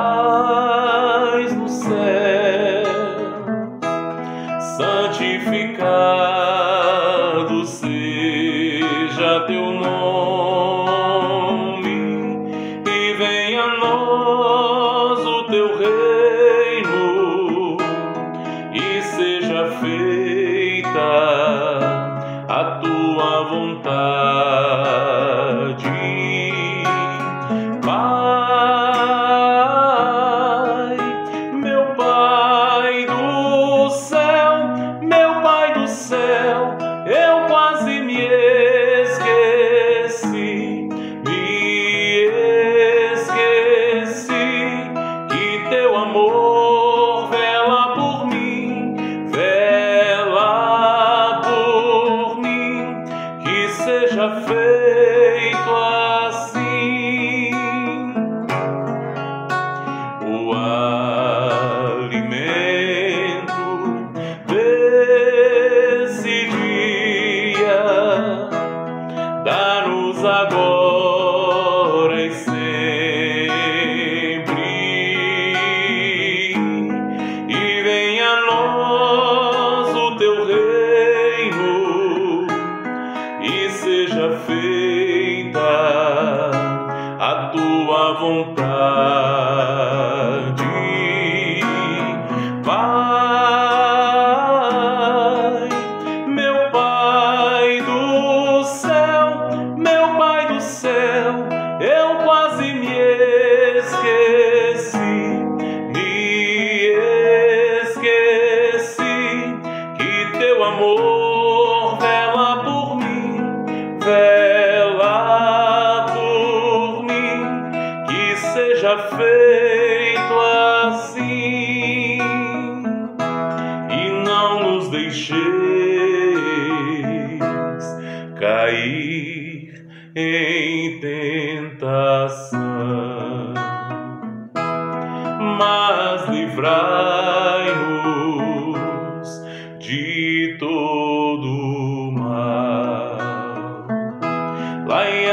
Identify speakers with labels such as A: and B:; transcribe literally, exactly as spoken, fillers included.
A: estás no céu, santificado seja teu nome, e venha a nós o teu reino, e seja feita a tua vontade. Pai, meu Pai do céu, meu Pai do céu, eu quase me esqueci, me esqueci que teu amor vela por mim, vela por mim, que seja feito assim o alimento desse dia. Dá-nos agora e sempre, e venha a nós o teu reino, e seja feita a tua vontade. Pai, meu Pai do céu, meu Pai do céu, eu quase me esqueci, me esqueci que teu amor vela por mim, vela por mim, que seja feito assim, e não nos deixeis cair em tentação, mas livrai-nos de todo mal. Lá em